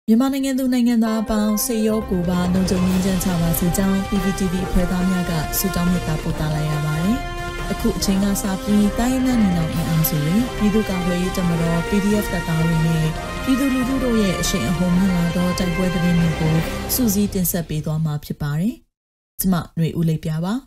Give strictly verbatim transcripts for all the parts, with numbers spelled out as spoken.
မြန်မာနိုင်ငံသူနိုင်ငံသားအပေါင်းစေရောကိုပါလုံခြုံရေးချမ်းသာပါစေကြောင်း P V T V ဖွဲ့သားများကဆုတောင်းမေတ္တာပို့သလိုက်ရပါတယ်။အခုအချိန်ကစပြီးတိုင်းရင်းသားညီနောင်အင်အားစုတွေပြည်သူ့ကာကွယ်ရေးတပ်မတော် P D F တပ်သားတွေနဲ့ပြည်သူလူထုတို့ရဲ့အရှိန်အဟုန်မြင့်လာသောတိုက်ပွဲသတင်းတွေကိုစူးစီးတင်ဆက်ပေးသွားမှာဖြစ်ပါတယ်။ကျွန်မຫນွေဦးလေးပြပါ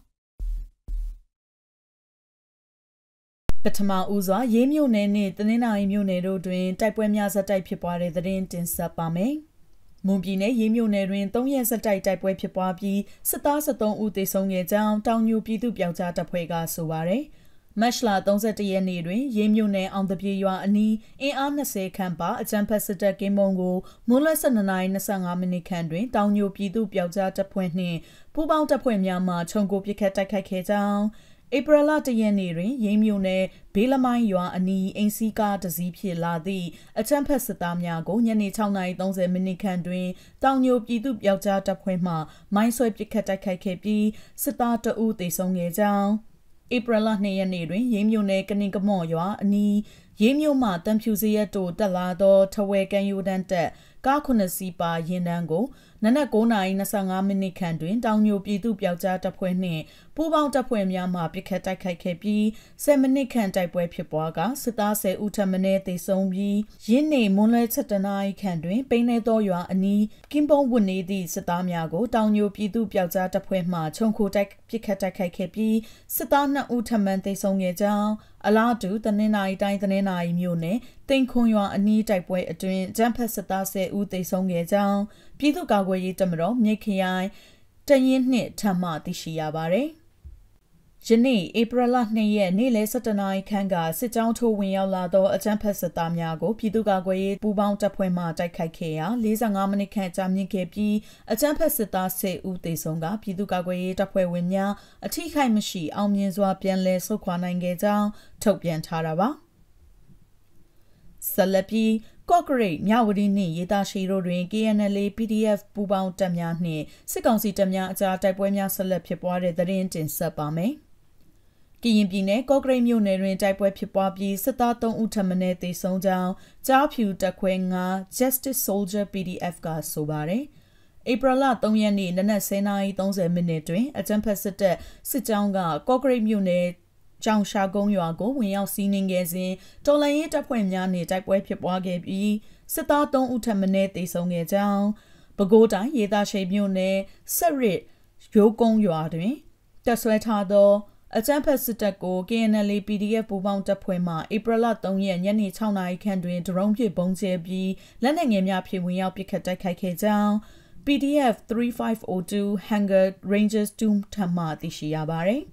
ပထမဦးစွာရေးမြို့နယ်နဲ့တနင်္သာရီမြို့နယ်တို့တွင်တိုက်ပွဲများဇက်တိုက်ဖြစ်ပွားတဲ့သတင်းတင်ဆက်ပါမယ်။မွန်ပြည်နယ်ရေးမြို့နယ်တွင်၃ရက်ဇက်တိုက်တိုက်ပွဲဖြစ်ပွားပြီးစစ်သား၁၃ဦးသေဆုံးခဲ့ကြောင်းတောင်ညိုပြည်သူ့ပြောက်ကြားတပ်ဖွဲ့ကဆိုပါရယ်။မတ်လ၃၁ရက်နေ့တွင်ရေးမြို့နယ်အောင်တပြေရွာအနီးအင်အား၂၀ခန့်ပါအကြမ်းဖက်စစ်တပ်ကင်းမုံကိုမွန်းလွဲ၁၂နာရီ၂၅မိနစ်ခန့်တွင်တောင်ညိုပြည်သူ့ပြောက်ကြားတပ်ဖွဲ့နှင့်ပူးပေါင်းတပ်ဖွဲ့များမှခြုံကိုပစ်ခတ်တိုက်ခိုက်ခဲ့ကြောင်းဧပြီလတရက်နေ့တွင်ရေးမြို့နယ်ဘေးလမိုင်းရွာအနီးအင်းစီကားတစည်းဖြစ်လာသည့်အကြမ်းဖက်စစ်သားများကိုညနေ၆နာရီ၃၀မိနစ်ခန့်တွင်တောင်ညိုပြည်သူ့ပြောက်ကြားတပ်ဖွဲ့မှမိုင်းဆွဲပစ်ခတ်တိုက်ခိုက်ခဲ့ပြီးစစ်သားတအုပ်သေဆုံးခဲ့ကြောင်းဧပြီလ၂ရက်နေ့တွင်ရေးမြို့နယ်ကနင်ကမော့ရွာအနီးရေးမြို့မှတန်ဖြူစရက်တို့တက်လာသောထဝဲကန်ယူတန်းတက်ကားခုနှစ်စီးပါရင်တန်းကိုနနက်၉နာရီ၂၅မိနစ်ခန့်တွင်တောင်ညိုပြည်သူ့ပြောက်ကြားတပ်ဖွဲ့နှင့်ပူးပေါင်းတပ်ဖွဲ့များမှပစ်ခတ်တိုက်ခိုက်ခဲ့ပြီး၁၀မိနစ်ခန့်တိုက်ပွဲဖြစ်ပွားကစစ်သား၁၀ဦးထပ်မံသေဆုံးပြီးယင်းနေ့မွန်းလွဲ၁၇နာရီခန့်တွင်ပိန်းနေသောရွာအနီးကင်းပုံးဝတ်နေသည့်စစ်သားများကိုတောင်ညိုပြည်သူ့ပြောက်ကြားတပ်ဖွဲ့မှခြုံခိုတိုက်ပစ်ခတ်တိုက်ခိုက်ခဲ့ပြီးစစ်သား၂ဦးထပ်မံသေဆုံးခဲ့ကြောင်းအလားတူတနင်္သာရီတိုင်းတနင်္သာရီမြို့နယ်တိန်ခွန်ရွာအနီးတိုက်ပွဲအတွင်းဂျမ်ဖက်စစ်သား၁၀ဦးသေဆုံးခဲ့ကြောင်းပြည်သူ့ကာကွယ်ရေးတပ်မတော်မြိတ်ခရိုင်တရင်နှင့်ထပ်မသိရှိရပါသည်။ယနေ့ဧပြီလ၂ရက်နေ့လယ်၁၇နာရီခန့်ကစစ်ကြောင်းထိုးဝင်ရောက်လာသောအကြမ်းဖက်စစ်သားများကိုပြည်သူ့ကာကွယ်ရေးပူးပေါင်းတပ်ဖွဲ့မှတိုက်ခိုက်ခဲ့ရာ၄၅မိနစ်ခန့်ကြာမြင့်ခဲ့ပြီးအကြမ်းဖက်စစ်သား၁၀ဦးသေဆုံးကပြည်သူ့ကာကွယ်ရေးတပ်ဖွဲ့ဝင်များအထိခိုက်မရှိအောင်မြင်စွာပြန်လည်ဆုတ်ခွာနိုင်ခဲ့ကြောင်းထုတ်ပြန်ထားတာပါ။ဆက်လက်ပြီးကော့ကရိတ်မြဝတီနှင့်ရေတာရှည်တို့တွင် K N L A P D F ပူးပေါင်းတပ်များနှင့်စစ်ကောင်စီတပ်များအကြားတိုက်ပွဲများဆက်လက်ဖြစ်ပွားတဲ့သတင်းတင်ဆက်ပါမယ်။ကရင်ပြည်နယ်ကော့ကရိတ်မြို့နယ်တွင်တိုက်ပွဲဖြစ်ပွားပြီးစစ်သား၃ဦးထပ်မံသေဆုံးကြောင်းကြားဖြူတပ်ခွဲ၅ Justice Soldier P D F ကဆိုပါရယ်။ဧပြီလ၃ရက်နေ့နနက်၁၀နာရီ၃၀မိနစ်တွင်အကြမ်းဖက်စစ်တပ်စစ်ကြောင်းကကော့ကရိတ်မြို့နယ်ကြောင်ရှာကုန်းရွာကိုဝင်ရောက်စီးနင်းခဲ့စဉ်တော်လှန်ရေးတပ်ဖွဲ့များနှင့်တိုက်ပွဲဖြစ်ပွားခဲ့ပြီးစစ်သား၃ဦးထပ်မံသေဆုံးခဲ့ကြောင်းပဲခူးတိုင်းရေတာရှည်မြို့နယ်ဆက်ရစ်ရိုးကုန်းရွာတွင်တပ်ဆွဲထားသောအကြမ်းဖက်စစ်တပ်ကို K N L A P D F ပူးပေါင်းတပ်ဖွဲ့မှဧပြီလ၃ရက်ညနေ၆နာရီခန့်တွင်ဒရုန်းဖြင့်ပုံကျဲပြီးလက်နက်ငယ်များဖြင့်ဝင်ရောက်ပစ်ခတ်တိုက်ခိုက်ခဲ့ကြောင်း P D F three five zero two Hangar Rangers two ထံမှသိရှိရပါသည်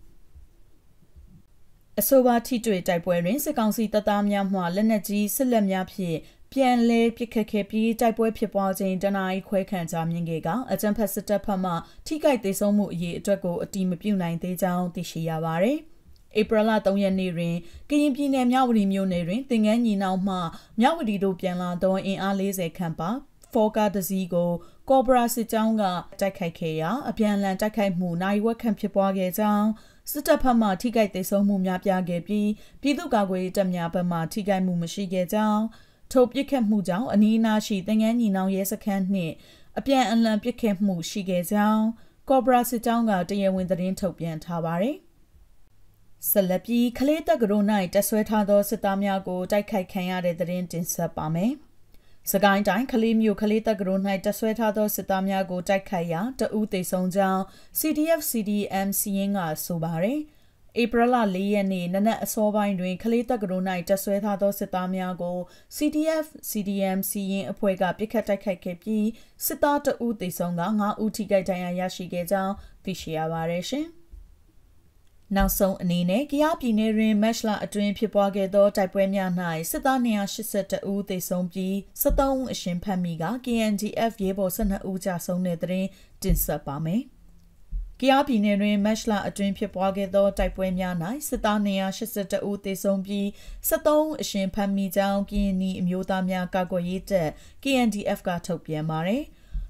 အဆိုပါထိတွေ့တိုက်ပွဲတွင်စစ်ကောင်စီတပ်သားများမှလက်နက်ကြီးစစ်လက်များဖြင့်ပြန်လည်ပစ်ခတ်ခဲ့ပြီးတိုက်ပွဲဖြစ်ပွားခြင်းတနာရီခွဲခန့်ကြာမြင့်ခဲ့ကအကြမ်းဖက်စစ်တပ်ဖက်မှထိခိုက်ဒေဆုံးမှုအရေးအတွက်ကိုအတိမပြုနိုင်သေးကြောင်းသိရှိရပါသည်။ဧပြီလ၃ရက်နေ့တွင်ကရင်ပြည်နယ်မြဝတီမြို့နယ်တွင်တင်ငန်းညီနောင်မှမြဝတီတို့ပြန်လာသောအင်အား၄၀ခန့်ပါဖော်ကားတစည်းကိုကော်ဘရာစစ်ကြောင်းကတိုက်ခိုက်ခဲ့ရာအပြန်အလှန်တိုက်ခိုက်မှုနိုင်ဝက်ခန့်ဖြစ်ပွားခဲ့ကြောင်းစစ်တပ်ဖက်မှထိခိုက်ဒေဆုံးမှုများပြားခဲ့ပြီးပြည်သူ့ကာကွယ်ရေးတပ်များဘက်မှထိခိုက်မှုမရှိခဲ့ကြောင်းထိုပစ်ခတ်မှုကြောင့်အနီးအနားရှိတင်ငန်းညီနောင်ရဲစခန်းနှင့်အပြန်အလှန်ပစ်ခတ်မှုရှိခဲ့ကြောင်းကော်ဘရာစစ်ကြောင်းကတရားဝင်သတင်းထုတ်ပြန်ထားပါသည်။ဆက်လက်ပြီးခလေးတက်ကရို၌တပ်ဆွဲထားသောစစ်သားများကိုတိုက်ခိုက်ခံရတဲ့သတင်းတင်ဆက်ပါမယ်။စကိုင်းတိုင်းခလေးမြို့ခလေးတက်ကရို၌တပ်ဆွဲထားသောစစ်သားများကိုတိုက်ခိုက်ရာတဦးသေဆုံးကြောင်း C D F C D M စီရင်ကဆိုပါရယ်ဧပြီလ၄ရက်နေ့နနက်အစောပိုင်းတွင်ခလေးတက်ကရို၌တပ်ဆွဲထားသောစစ်သားများကို C D F C D M စီရင်အဖွဲ့ကပစ်ခတ်တိုက်ခိုက်ခဲ့ပြီးစစ်သားတဦးသေဆုံးက၅ဦးထိခိုက်ဒဏ်ရာရရှိခဲ့ကြောင်းသိရှိရပါရရှင်။နောက်ဆုံးအနေနဲ့ကယားပြည်နယ်တွင်မတ်လအတွင်းဖြစ်ပွားခဲ့သောတိုက်ပွဲများ၌စစ်သား၂၈၁ဦးသေဆုံးပြီး၁၃ဦးအရှင်ဖမ်းမိက K N D F ရဲဘော်၁၂ဦးကြာဆုံးတဲ့တွင်တင်ဆက်ပါမယ်။ကယားပြည်နယ်တွင်မတ်လအတွင်းဖြစ်ပွားခဲ့သောတိုက်ပွဲများ၌စစ်သား၂၈၁ဦးသေဆုံးပြီး၁၃ဦးအရှင်ဖမ်းမိကြောင်းကရင်နီအမျိုးသားများကာကွယ်ရေးတပ် K N D F ကထုတ်ပြန်ပါသည်။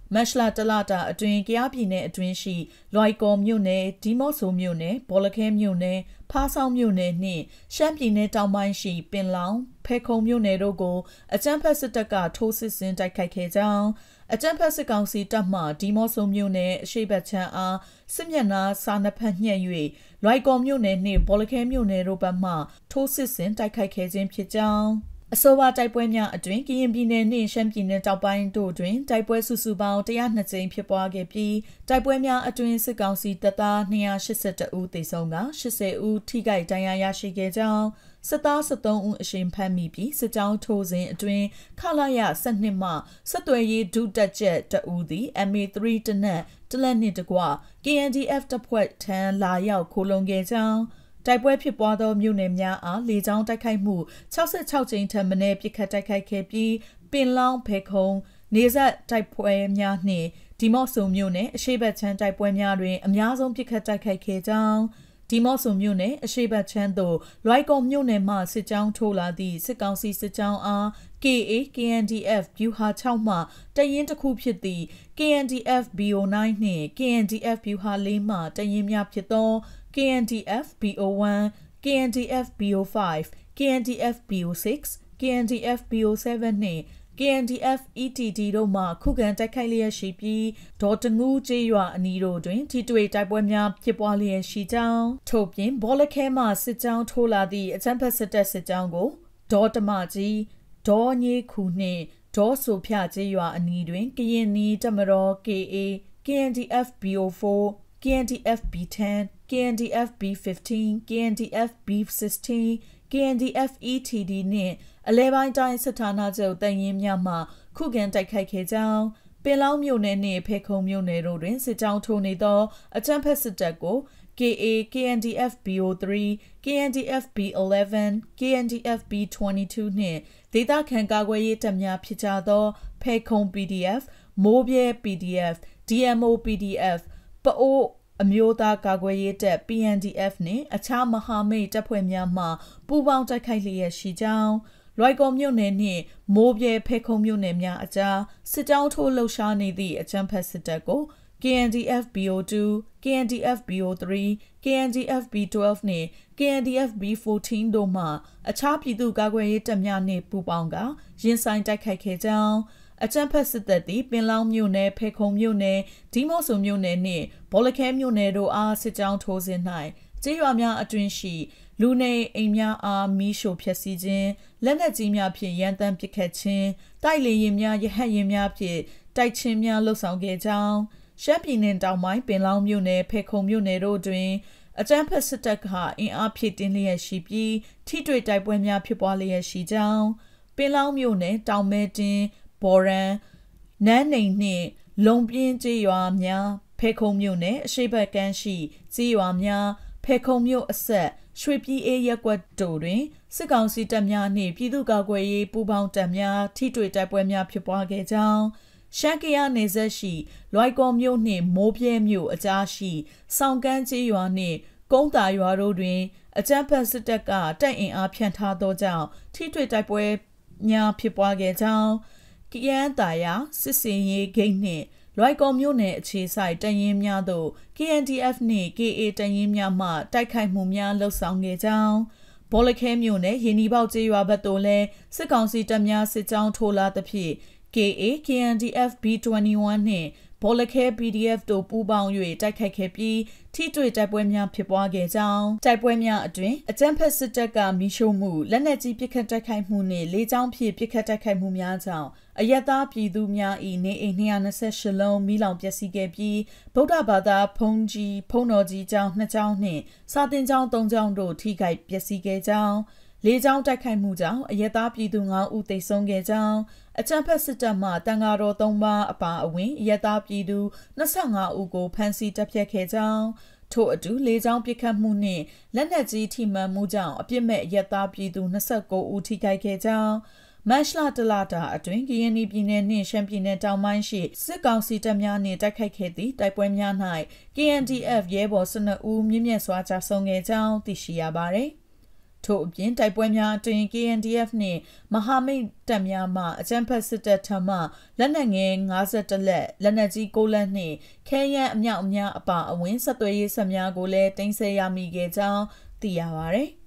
Mashla Talata, a drink Yapine, a drink she, Loico Mune, Dimoso Mune, Bolake Mune, Passau Mune, ne, Champine Talmine she, Bin Long, Peco Mune Rogo, a temper sitaka, tosis in Daikake down, a temper sigansi Dama, Dimoso Mune, Shebecha a, Simyana, Sana Panye, Loico Mune, ne, Bolake Mune Robama, tosis in Daikake in Pijan. So what I bring ya a drink in being a nation in a top to drink, type was Susuba, the Anatine Pipoage P, type when ya a drink Sigansi Tata, Nia, she said to Uti Songa, she say U Tigai Dayashi get down, Sata Saton Shim Pamipi, sit down toes in a drink, Kalaya, Sanima, Satway do that jet to Udi, and me three to net, to lend it to Gua, G N D F to put ten la yao colon get down. တိုက်ပွဲဖြစ်ပွားသောမြို့နယ်များအားလေကြောင်းတိုက်ခိုက်မှုsixty-sixကြိမ်ထက်မနည်းပစ်ခတ်တိုက်ခိုက်ခဲ့ပြီးပင်လောင်းဖေခုံနေဆက်တိုက်ပွဲများနှင့်ဒီမော့ဆိုမြို့နယ်အရှိတ်ချမ်းတိုက်ပွဲများတွင်အများဆုံးပစ်ခတ်တိုက်ခိုက်ခဲ့ကြောင်းဒီမော့ဆိုမြို့နယ်အရှိတ်ချမ်းသို့လွိုက်ကော်မြို့နယ်မှစစ်ကြောင်းထိုးလာသည့်စစ်ကောင်စီစစ်ကြောင်းအား K A K N D F ဗျူဟာsixမှတရင်တစ်ခုဖြစ်သည့် K N D F B O nine နှင့် K N D F ဗျူဟာfourမှတရင်များဖြစ်သော K N D F B O one, K N D F B O five, K N D F B O six, K N D F B O seven နှင့် K N D F E T D တို့မှခုခံတိုက်ခိုက်လျက်ရှိပြီးဒေါ်တငူးကျေးရွာအနီးတို့တွင်ထိတွေ့တိုက်ပွဲများဖြစ်ပွားလျက်ရှိကြောင်းထို့ပြင်ဘောလခဲမှစစ်ကြောင်းထိုးလာသည့်အကြမ်းဖက်စစ်တပ်စစ်ကြောင်းကိုဒေါ်တမကြီးဒေါ်ညေခုနှင့်ဒေါ်ဆိုဖြကျေးရွာအနီးတွင်ကရင်နီတပ်မတော် K A, K N D F B O four, K N D F B ten, K N D F B fifteen, K N D F B sixteen, K N D F E T D နှင့်အလဲပိုင်းတိုင်းစစ်ဌာနချုပ်တရင်များမှခုခံတိုက်ခိုက်ခဲ့ကြောင်းပင်လောင်းမြို့နယ်နှင့်ဖေခုံမြို့နယ်တို့တွင်စစ်ကြောင်းထိုးနေသောအကြမ်းဖက်စစ်တပ်ကို K A, K N D F B O three, K N D F B eleven, K N D F B twenty-two နှင့်ဒေသခံကာကွယ်ရေးတပ်များဖြစ်ကြသောဖေခုံ P D F, မိုးပြဲ P D F, D M O P D F, ပအိုးအမျိုးသားကာကွယ်ရေးတပ် P N D F နှင့်အခြားမဟာမိတ်တပ်ဖွဲ့များမှပူးပေါင်းတိုက်ခိုက်လျက်ရှိကြောင်းလွိုက်ကော်မြို့နယ်နှင့်မိုးပြဲဖေခုံမြို့နယ်များအကြားစစ်ကြောင်းထိုးလှုပ်ရှားနေသည့်အကြမ်းဖက်စစ်တပ်ကို K N D F B O two, K N D F B O three, K N D F B twelve နှင့် K N D F B fourteen တို့မှအခြားပြည်သူ့ကာကွယ်ရေးတပ်များနှင့်ပူးပေါင်းကရင်ဆိုင်တိုက်ခိုက်ခဲ့ကြောင်းအကြမ်းဖက်စစ်တပ်သည်ပင်လောင်းမြို့နယ်ဖေခုံမြို့နယ်ဒီမော့ဆိုမြို့နယ်နှင့်ဘောလခဲမြို့နယ်တို့အားစစ်ကြောင်းထိုးစဉ်၌ကျေးရွာများအတွင်းရှိလူနေအိမ်များအားမီးရှို့ဖျက်ဆီးခြင်းလက်နက်ကြီးများဖြင့်ရန်တမ်းပစ်ခတ်ခြင်းတိုက်လေယာဉ်များရဟတ်ယာဉ်များဖြင့်တိုက်ခြင်းများလှုပ်ဆောင်ခဲ့ကြောင်းရှမ်းပြည်နယ်တောင်ပိုင်းပင်လောင်းမြို့နယ်ဖေခုံမြို့နယ်တို့တွင်အကြမ်းဖက်စစ်တပ်ကအင်အားဖြည့်တင်းလျက်ရှိပြီးထိတွေ့တိုက်ပွဲများဖြစ်ပွားလျက်ရှိကြောင်းပင်လောင်းမြို့နယ်တောင်မဲတင်ဘော်ရန်နန်းနေနှင့်လုံပြင်းကျေးရွာများဖေခုံမြို့နယ်အရှိတ်ဘက်ကမ်းရှိကျေးရွာများဖေခုံမြို့အဆက်ရွှေပြည်အေးရက်ကွက်တို့တွင်စစ်ကောင်စီတပ်များနှင့်ပြည်သူ့ကာကွယ်ရေးပူးပေါင်းတပ်များထိတွေ့တိုက်ပွဲများဖြစ်ပွားခဲ့ကြောင်းရှမ်းကယားနယ်စပ်ရှိလွိုက်ကော်မြို့နှင့်မိုးပြဲမြို့အကြားရှိစောင်းကန်းကျေးရွာနှင့်ကုန်းတာရွာတို့တွင်အကြမ်းဖက်စစ်တပ်ကတပ်အင်အားဖြန့်ထားသောကြောင့်ထိတွေ့တိုက်ပွဲများဖြစ်ပွားခဲ့ကြောင်းကရန်တာယာစစ်စင်ရေးဂိတ်နှင့်လွိုက်ကော်မြို့နယ်အခြေဆိုင်တရင်များသို့ K N D F နှင့် K A တရင်များမှတိုက်ခိုက်မှုများလှုပ်ဆောင်ခဲ့ကြောင်းဘောလခဲမြို့နယ်ရင်းနီပေါကျေးရွာဘက်သို့လည်းစစ်ကောင်စီတပ်များစစ်ကြောင်းထိုးလာသဖြင့် K A, K N D F B twenty-one နှင့်ဘောလခဲ P D F တို့ပူးပေါင်း၍တိုက်ခိုက်ခဲ့ပြီးထိတွေ့တိုက်ပွဲများဖြစ်ပွားခဲ့ကြောင်းတိုက်ပွဲများအတွင်အကြမ်းဖက်စစ်တပ်ကမီးရှို့မှုလက်နက်ကြီးပစ်ခတ်တိုက်ခိုက်မှုနှင့်လေကြောင်းဖြင့်ပစ်ခတ်တိုက်ခိုက်မှုများကြောင့်အယက်သားပြည်သူများ၏နေအိမ်two hundred twenty-eightလုံးမိလောင်ပျက်စီးခဲ့ပြီးဗုဒ္ဓဘာသာဘုန်းကြီးဘုန်းတော်ကြီးကျောင်းtwoကျောင်းနှင့်စာသင်ကျောင်းthreeကျောင်းတို့ထိခိုက်ပျက်စီးခဲ့ကြောင်းလေကြောင်းတိုက်ခိုက်မှုကြောင့်အယက်သားပြည်သူfiveဦးသေဆုံးခဲ့ကြောင်းအကြမ်းဖက်စစ်တပ်မှတန်ဃာတော်threeပါးအပါအဝင်အယက်သားပြည်သူtwenty-fiveဦးကိုဖမ်းဆီးတပ်ဖြတ်ခဲ့ကြောင်းထို့အတူလေကြောင်းပစ်ခတ်မှုနှင့်လက်နက်ကြီးထိမှန်မှုကြောင့်အပြစ်မဲ့အယက်သားပြည်သူtwenty-nineဦးထိခိုက်ခဲ့ကြောင်းမတ်လတလတာအတွင်းကရင်ပြည်နယ်နှင့်ရှမ်းပြည်နယ်တောင်ပိုင်းရှိစစ်ကောင်စီတပ်များနှင့်တိုက်ခိုက်ခဲ့သည့်တိုက်ပွဲများ၌ K N D F ရဲဘော်twelveဦးမြင့်မြတ်စွာကြာဆုံးခဲ့ကြောင်းသိရှိရပါသည်ထို့အပြင်တိုက်ပွဲများအတွင်း K N D F နှင့်မဟာမိတ်တပ်များမှအကြမ်းဖက်စစ်တပ်ထံမှလက်နက်ငယ်၅၁လက်လက်နက်ကြီး၉လက်နှင့်ခဲယမ်းအမြောက်အများအပါအဝင်ဆက်သွယ်ရေးဆက်များကိုလည်းတင်ဆက်ရမိခဲ့ကြောင်းသိရပါသည်